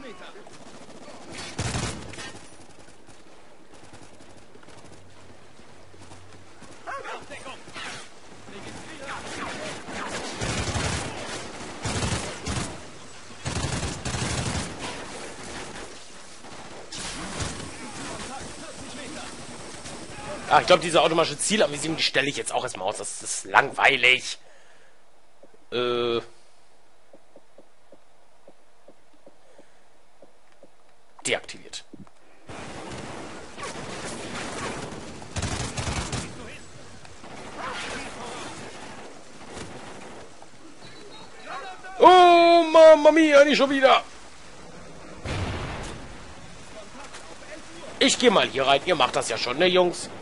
Ah, ich glaube, diese automatische Zielanvisierung, die stelle ich jetzt auch erstmal aus. Das ist langweilig. Deaktiviert. Oh, Mamma Mia, nicht schon wieder. Ich gehe mal hier rein. Ihr macht das ja schon, ne, Jungs?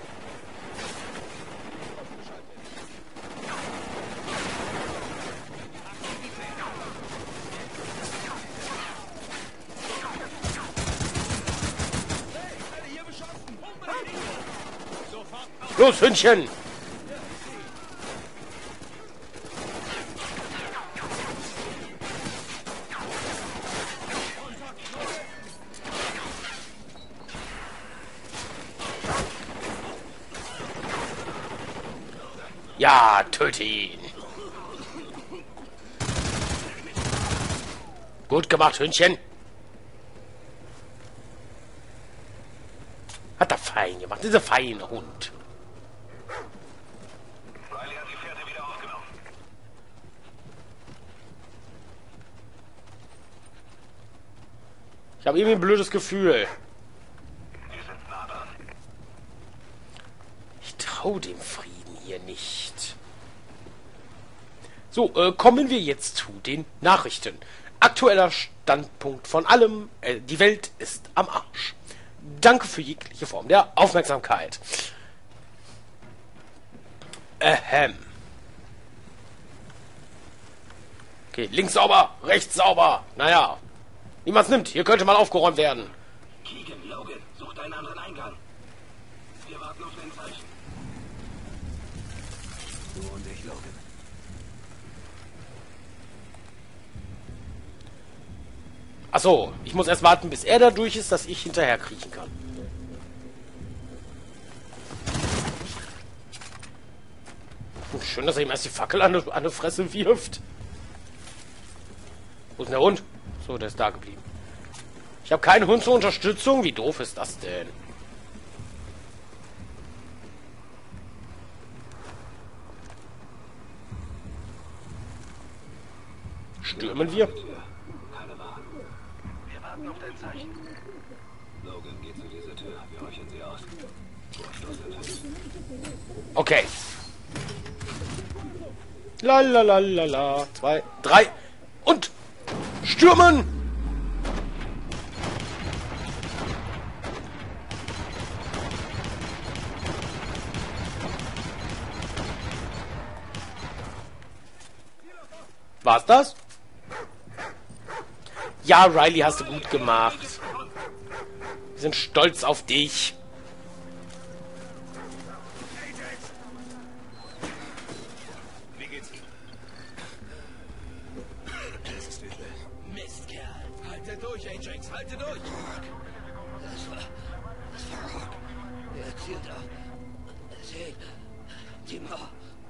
Los, Hündchen! Ja, töte ihn! Gut gemacht, Hündchen! Hat er fein gemacht, dieser feine Hund. Riley hat die Fährte wieder aufgenommen. Ich habe irgendwie ein blödes Gefühl. Wir sind nah dran. Ich traue dem Frieden hier nicht. So, kommen wir jetzt zu den Nachrichten. Aktueller Standpunkt von allem. Die Welt ist am Arsch. Danke für jegliche Form der Aufmerksamkeit. Okay, links sauber, rechts sauber. Naja, wie man es nimmt. Hier könnte mal aufgeräumt werden. Keegan, Logan, sucht einen anderen Eingang. Wir warten auf dein Zeichen. Du und ich, Logan. Achso, ich muss erst warten, bis er da durch ist, dass ich hinterher kriechen kann. Schön, dass er ihm erst die Fackel an die Fresse wirft. Wo ist denn der Hund? So, der ist da geblieben. Ich habe keinen Hund zur Unterstützung. Wie doof ist das denn? Stürmen wir? Keine Wahl. Wir warten auf dein Zeichen. Logan, geh zu dieser Tür. Wir räuchern sie aus. Vorstoß der Tür. Okay. Lalalala. 2, 3 und stürmen! War's das? Ja, Riley, hast du gut gemacht. Wir sind stolz auf dich. Wie geht's dir? Das ist übel. Mist, Kerl. Halte durch, Ajax. Halte durch. Das war Rock. Er zielt auf. Seht. Timo.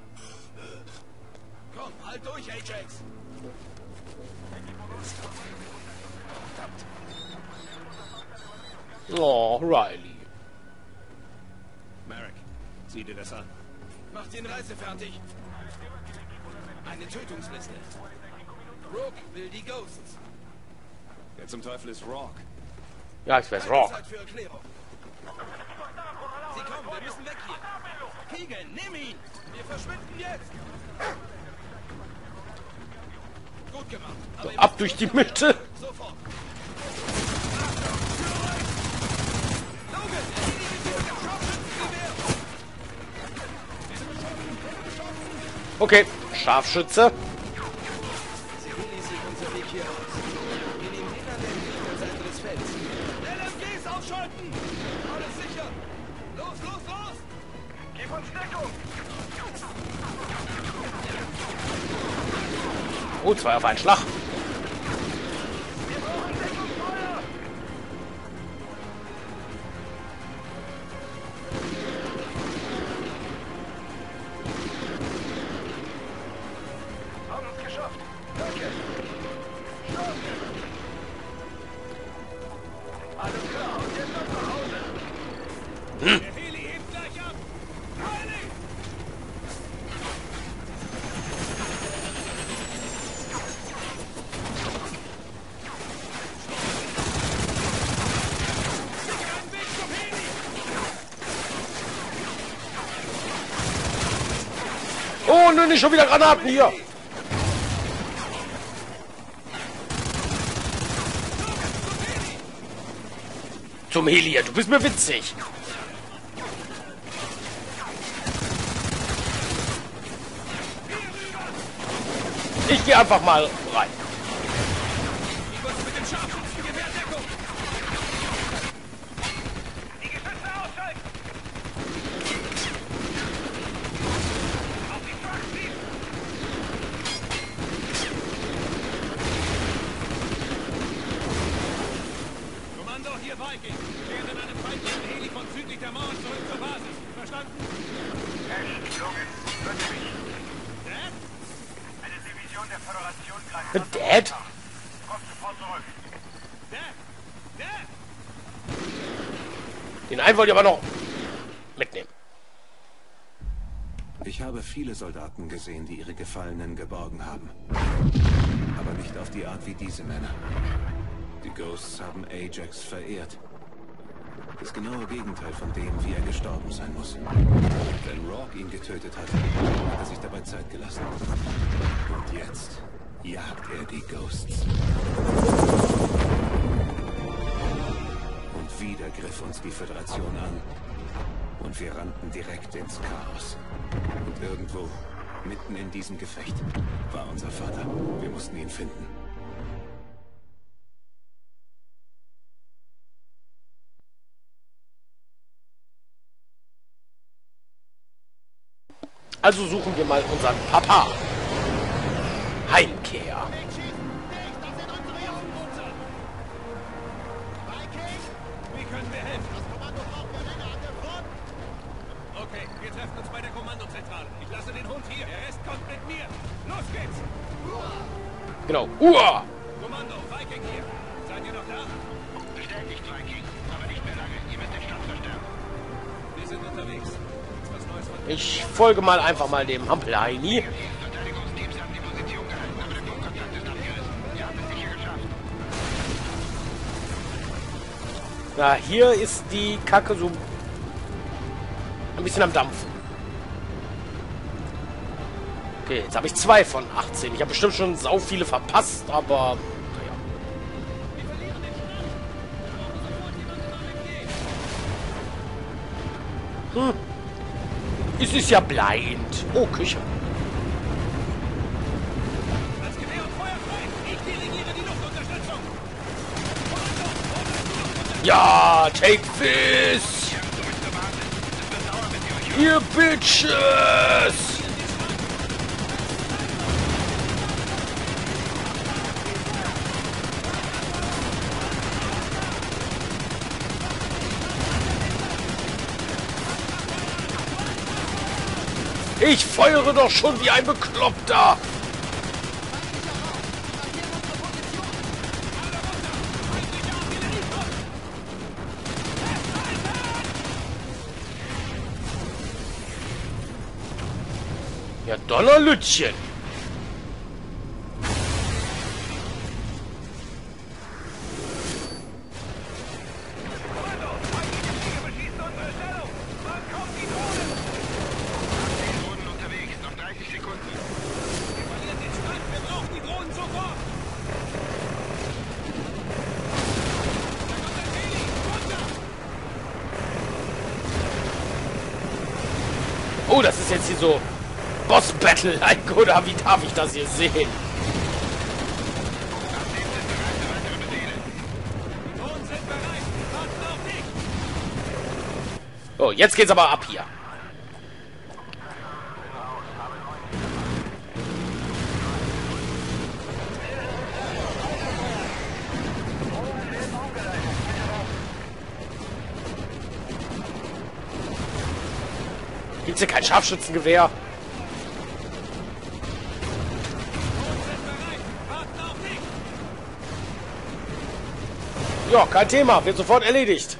Komm, halt durch, Ajax. Oh, Riley. Merrick, sieh dir das an. Mach den Reise fertig. Eine Tötungsliste. Rook will die Ghosts. Wer zum Teufel ist Rock? Ja, ich weiß, Rock. Zeit für Erklärung. Sie kommen, wir müssen weg hier. Keegan, nimm ihn! Wir verschwinden jetzt! Gut gemacht. So, ab durch die Mitte. Sofort. Logan, erledige die Tür mit Scharfschützengewehr. Okay, Scharfschütze. Civili sieht unser Weg hier aus. Wir nehmen den an der Gegnerseite des Felds. LMGs ausschalten! Alles sicher! Los, los, los! Gib uns Deckung! Oh, 2 auf einen Schlag. Wir brauchen Deckung! Oh, nö, nicht schon wieder Granaten hier. Zum Heli, du bist mir witzig. Ich gehe einfach mal rein. Kommando, hier Viking. Wir werden in einem feindlichen Heli von südlich der Mauer zurück zur Basis. Verstanden? Logan, hört ihr mich? Dad? Eine Division der Föderation greift. Dad? Kommt sofort zurück. Dad? Dad? Den einen wollt ihr aber noch mitnehmen. Ich habe viele Soldaten gesehen, die ihre Gefallenen geborgen haben. Aber nicht auf die Art wie diese Männer. Die Ghosts haben Ajax verehrt. Das genaue Gegenteil von dem, wie er gestorben sein muss. Wenn Rourke ihn getötet hat, hat er sich dabei Zeit gelassen. Und jetzt jagt er die Ghosts. Und wieder griff uns die Föderation an. Und wir rannten direkt ins Chaos. Und irgendwo, mitten in diesem Gefecht, war unser Vater. Wir mussten ihn finden. Also suchen wir mal unseren Papa. Heimkehr. Wie können wir helfen? Das Kommando braucht mehr länger an der Front. Okay, wir treffen uns bei der Kommandozentrale. Ich lasse den Hund hier. Der Rest kommt mit mir. Los geht's. Genau. Uah! Kommando, Viking hier. Seid ihr noch da? Bestätigt, Viking. Aber nicht mehr lange. Ihr müsst den Stand verstärken. Wir sind unterwegs. Gibt's was Neues von Ich folge mal einfach mal dem Hampelheini. Die Verteidigungsteams haben die Position gehalten, aber der Funkkontakt ist abgerissen. Ihr habt es sicher geschafft. Ja, hier ist die Kacke so ein bisschen am Dampfen. Okay, jetzt habe ich 2 von 18. Ich habe bestimmt schon sau viele verpasst, aber naja. Es ist ja blind. Oh, Küche. Als Gewehr und Feuer frei. Ich dirigiere die Luftunterstützung. Ja, take this! Ihr Bitches! Ich feuere doch schon wie ein Bekloppter! Ja, Donnerlütchen! Drohnen unterwegs. Noch 30 Sekunden. Wir verlieren den Stand. Wir brauchen die Drohnen sofort. Da kommt ein Heli. Runter. Oh, das ist jetzt hier so Boss-Battle-like, oder wie darf ich das hier sehen? Die Drohnen sind bereit. Warten auf dich. Oh, jetzt geht's aber ab hier. Gibt's hier kein Scharfschützengewehr? Drohnen sind bereit. Warten auf dich. Ja, kein Thema. Wird sofort erledigt.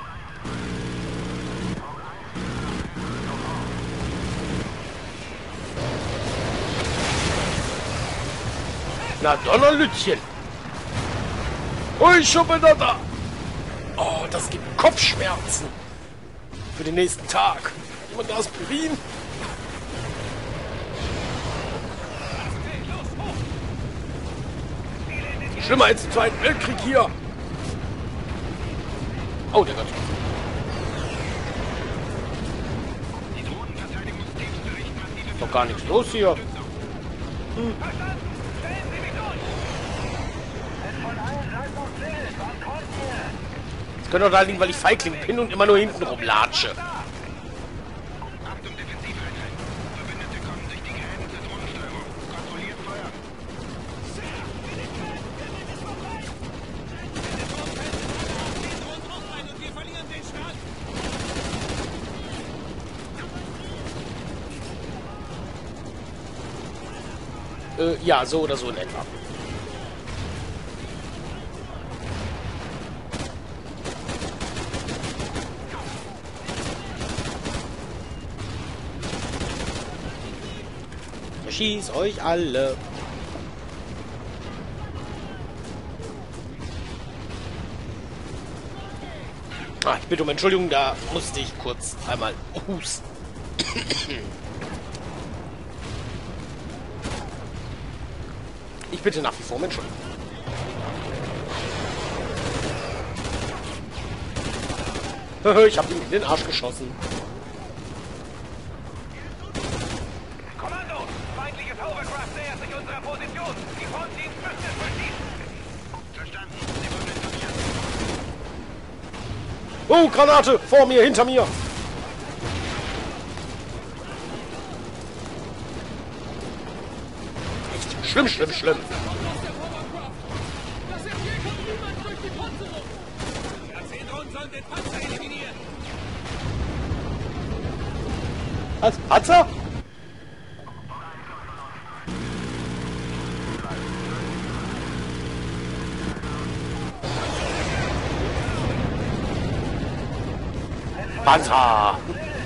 Na, Donnerlütchen. Ui, schon wieder da. Oh, das gibt Kopfschmerzen. Für den nächsten Tag. Jemand Aspirin? Schlimmer als im Zweiten Weltkrieg hier. Oh, der Gott. Ist doch gar nichts los hier. Das könnte doch da liegen, weil ich Feigling bin und immer nur hinten rumlatsche. Achtung, Defensiveinheit. Verbündete kommen durch die Gräben zur Drohnensteuerung. Kontrolliert Feuer. Ja, so oder so in etwa. Schieß euch alle. Ah, ich bitte um Entschuldigung, da musste ich kurz einmal husten. Ich bitte nach wie vor um Entschuldigung. Ich habe ihm in den Arsch geschossen. Kommando! Feindliches Hovercraft nähert sich unserer Position. Die Frontdienst müssen es verschießen. Verstanden. Sie wurden informiert. Oh, Granate! Vor mir, hinter mir! Echt schlimm, schlimm, schlimm. Was? Panzer? Panzer!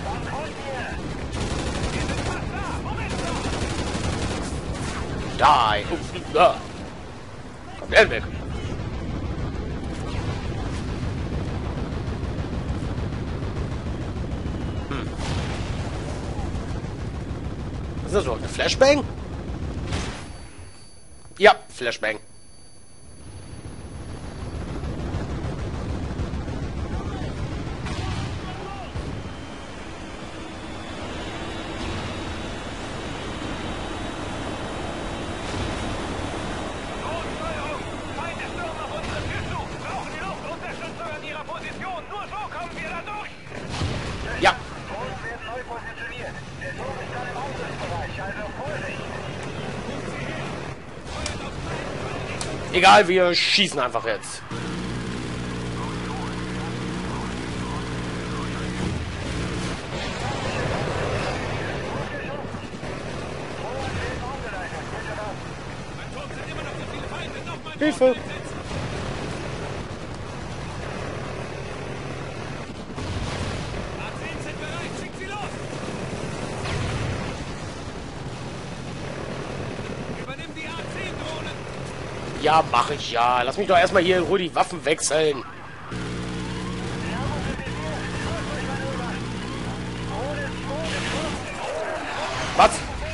Die! Kommt der weg? Ist das so eine Flashbang? Ja, Flashbang. Drohnensteuerung! Feinde stürmen auf unsere Tür zu! Brauchen die Luftunterstützung an ihrer Position! Nur so kommen wir da durch! Ja. Drohnen werden neu positioniert. Der Turm ist dann im Angriffsbereich, also Vorsicht! Egal, wir schießen einfach jetzt. Hilfe! Ja, mache ich ja. Lass mich doch erstmal hier in Ruhe die Waffen wechseln. Was?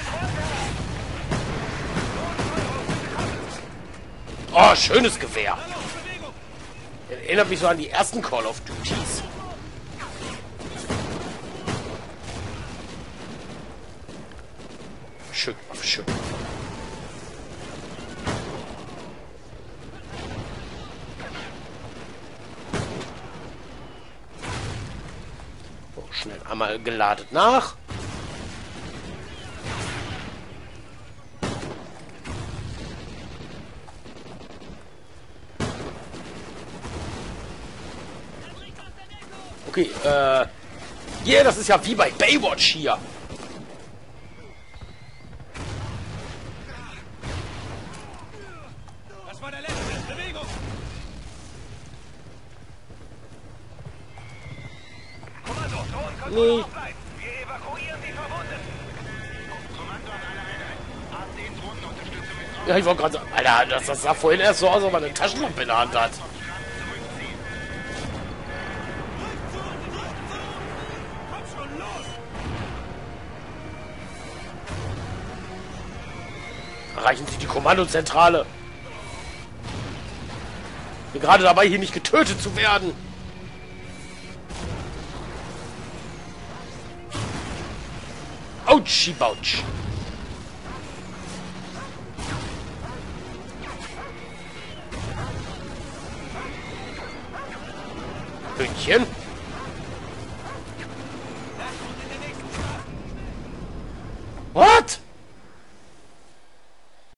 Oh, schönes Gewehr. Erinnert mich so an die ersten Call of Duties. Schön, schön. So, schnell einmal geladen nach. Okay, yeah, das ist ja wie bei Baywatch hier. Das war der letzte. Bewegung! Kommando, Drohnenkontrolle aufbleiben. Wir evakuieren die Verwundeten. Kommando an alle Einheiten. AT-Drohnenunterstützung ist auf. Ja, ich wollte gerade sagen, Alter, das sah vorhin erst so aus, als ob man eine Taschenlampe in der Hand hat. Zurückziehen. Komm schon, los! Erreichen Sie die Kommandozentrale. Bin gerade dabei, hier nicht getötet zu werden. Ouchi Bouch. Hündchen.